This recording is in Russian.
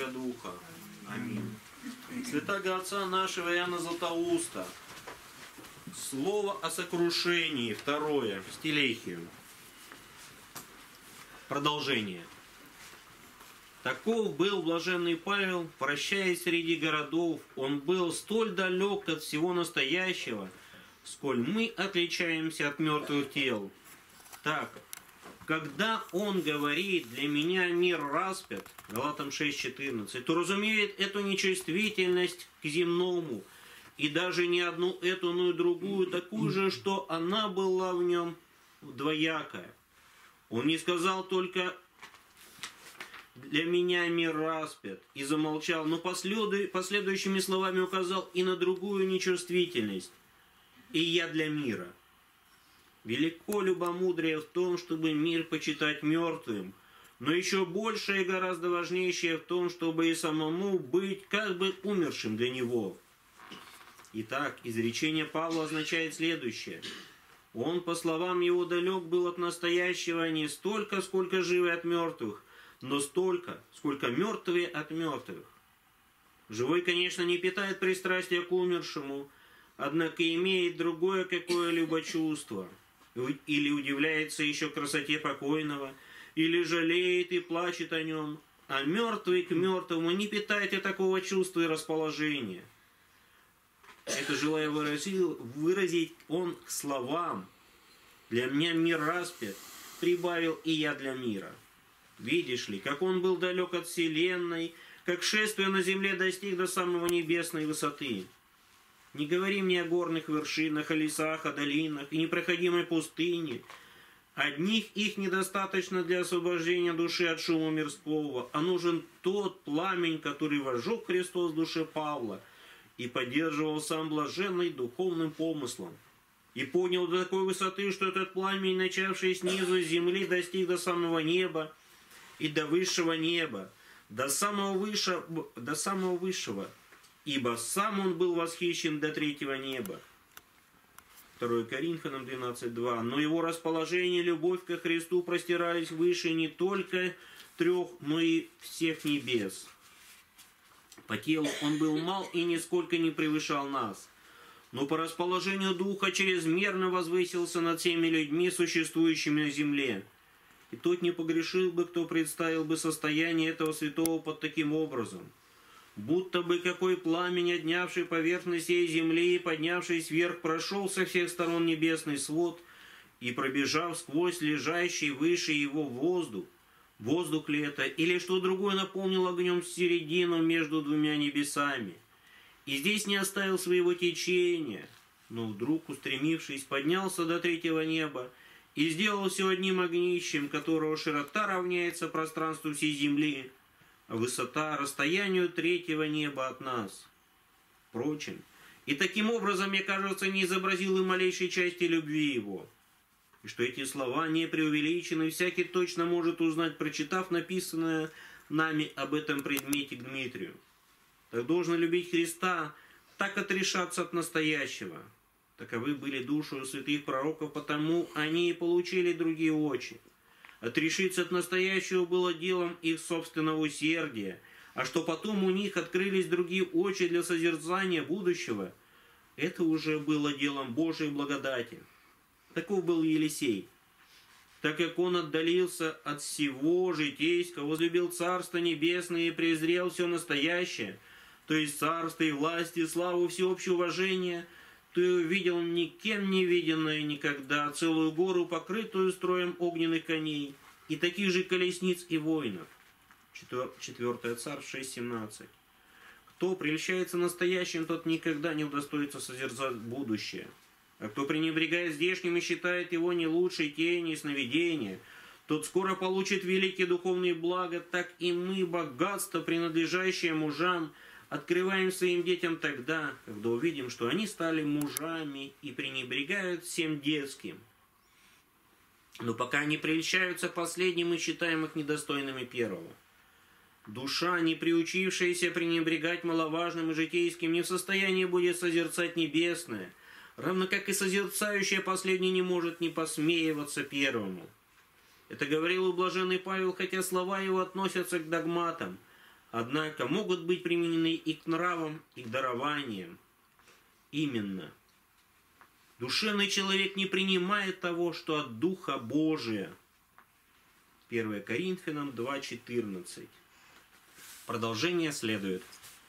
Святаго Духа. Аминь. Святаго Отца нашего Иоанна Златоуста. Слово о сокрушении. Второе. Стилехию. Продолжение. Таков был блаженный Павел, вращаясь среди городов. Он был столь далек от всего настоящего, сколь мы отличаемся от мертвых тел. Так, когда он говорит «для меня мир распят», Галатам 6:14, то разумеет эту нечувствительность к земному, и даже не одну эту, но и другую, такую же, что она была в нем двоякая. Он не сказал только «для меня мир распят» и замолчал, но последующими словами указал и на другую нечувствительность «и я для мира». Велико любомудрие в том, чтобы мир почитать мертвым, но еще большее и гораздо важнейшее в том, чтобы и самому быть как бы умершим для него. Итак, изречение Павла означает следующее. Он, по словам его, далек был от настоящего не столько, сколько живый от мертвых, но столько, сколько мертвые от мертвых. Живой, конечно, не питает пристрастия к умершему, однако имеет другое какое-либо чувство, или удивляется еще красоте покойного, или жалеет и плачет о нем, а мертвый к мертвому не питает и такого чувства и расположения. Это желая выразить он к словам «для меня мир распят», прибавил «и я для мира». Видишь ли, как он был далек от вселенной, как шествие на земле достиг до самого небесной высоты. Не говори мне о горных вершинах, о лесах, о долинах и непроходимой пустыне. Одних их недостаточно для освобождения души от шума мирского, а нужен тот пламень, который возжег Христос в душе Павла и поддерживал сам блаженный духовным помыслом. И понял до такой высоты, что этот пламень, начавший снизу земли, достиг до самого неба и до высшего неба, до самого высшего, ибо сам он был восхищен до третьего неба. 2 Коринфянам 12:2. Но его расположение и любовь ко Христу простирались выше не только трех, но и всех небес. По телу он был мал и нисколько не превышал нас, но по расположению духа чрезмерно возвысился над всеми людьми, существующими на земле. И тот не погрешил бы, кто представил бы состояние этого святого под таким образом. Будто бы какой пламень, отнявший поверхность всей земли и поднявшись вверх, прошел со всех сторон небесный свод и, пробежав сквозь лежащий выше его воздух ли это, или что другое, наполнил огнем середину между двумя небесами. И здесь не оставил своего течения, но вдруг, устремившись, поднялся до третьего неба и сделал все одним огнищем, которого широта равняется пространству всей земли, а высота расстоянию третьего неба от нас. Впрочем, и таким образом, мне кажется, не изобразил и малейшей части любви его. И что эти слова не преувеличены, всякий точно может узнать, прочитав написанное нами об этом предмете к Дмитрию. Так должно любить Христа, так отрешаться от настоящего. Таковы были души у святых пророков, потому они и получили другие очи. Отрешиться от настоящего было делом их собственного усердия, а что потом у них открылись другие очи для созерцания будущего, это уже было делом Божией благодати. Таков был Елисей. Так как он отдалился от всего житейского, возлюбил Царство Небесное и презрел все настоящее, то есть царство и власть и славу всеобщее уважение, то и увидел никем не виденное никогда целую гору, покрытую строем огненных коней, и таких же колесниц и воинов. 4 Царств 6:17. Кто прельщается настоящим, тот никогда не удостоится созерцать будущее. А кто пренебрегает здешним и считает его не лучшей тени и сновидения, тот скоро получит великие духовные блага, так и мы, богатство, принадлежащее мужам, открываем своим детям тогда, когда увидим, что они стали мужами и пренебрегают всем детским. Но пока они прельщаются последним, мы считаем их недостойными первого. Душа, не приучившаяся пренебрегать маловажным и житейским, не в состоянии будет созерцать небесное, равно как и созерцающая последнее не может не посмеиваться первому. Это говорил и блаженный Павел, хотя слова его относятся к догматам, однако могут быть применены и к нравам, и к дарованиям. Именно. Душевный человек не принимает того, что от Духа Божия. 1 Коринфянам 2:14. Продолжение следует.